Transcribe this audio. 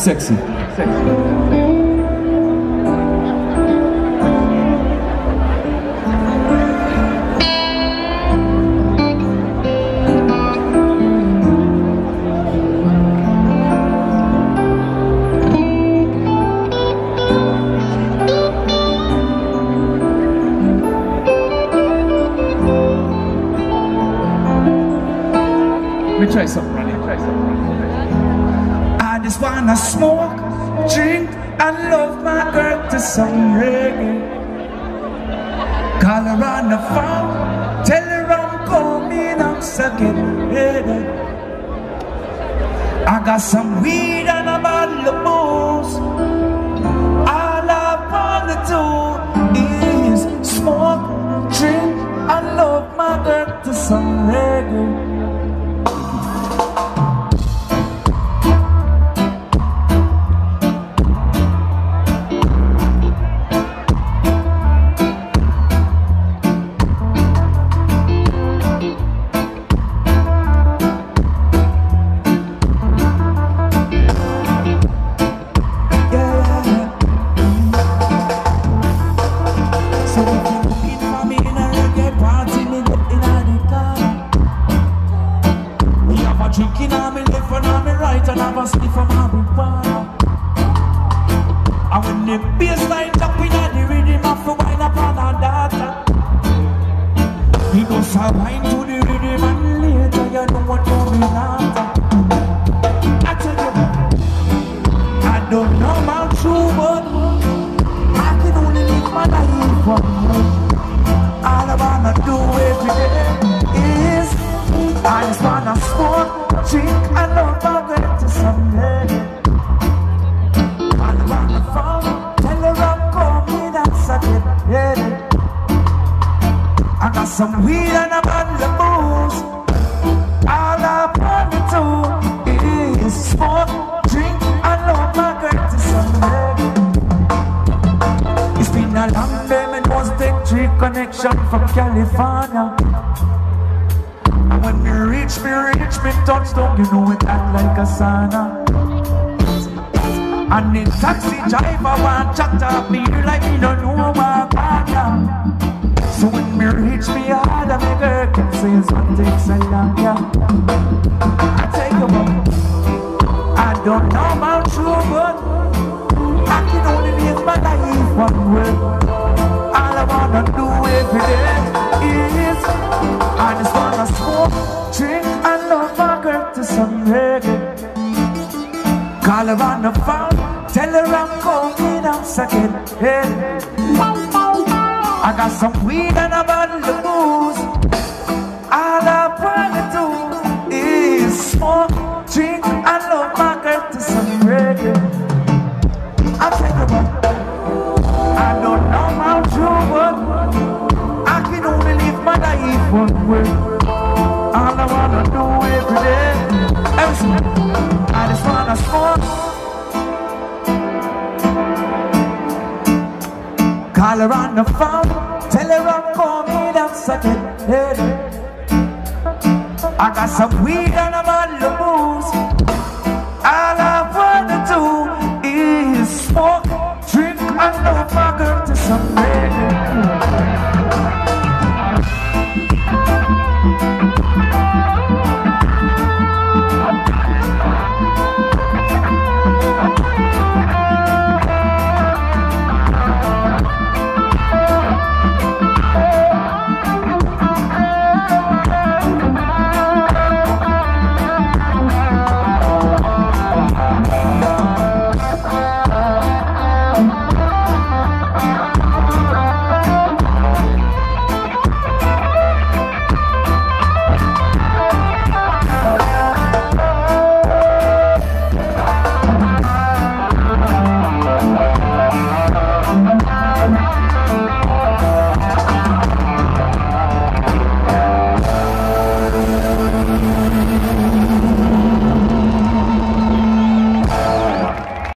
Sexy. Let me try something, Ronnie. I just wanna smoke, drink, and love my girl to some reggae. Call her on the phone, tell her I'm coming, I'm sucking ready. I got some weed and a bottle of booze. All I wanna do is smoke, drink, and love my girl to some reggae. Drinking on me left and on me right, and have a sniff of marijuana. And when the bassline jumping on the rhythm of the wine upon our data, he goes a wine to the rhythm and later you know what coming after. I tell you, I don't know about you, but I can only live my life one way. All I wanna do every day is I just wanna smoke, drink, and love my girl to some lady. And on the phone, tell her I'm coming and suck it ready. I got some weed and a bottle of booze. All I wanna do is smoke, drink, and love my girl to some lady. It's been a long day, man, was take 3 connection from California. When me reach me touchdown, you know it act like a sauna. And the taxi driver want chat up me like he don't know what I'm on. So when me reach me hard, my girl can say it's one takes a long, yeah. I tell you what, I don't know about you, but I can only live my life one way. All I wanna do every day is I just wanna smoke, drink, and love my girl to some reggae. Call her on the phone, tell her I'm coming, I'm sucking ready. I got some weed and a bottle of booze. All I wanna do is smoke, drink, and love my girl to some reggae. I tell you what, I don't know about you, but I can only live my life one way. All I wanna do every day, I just wanna smoke. Call her on the phone, tell her I'm coming, I'm sucking ready. I got some weed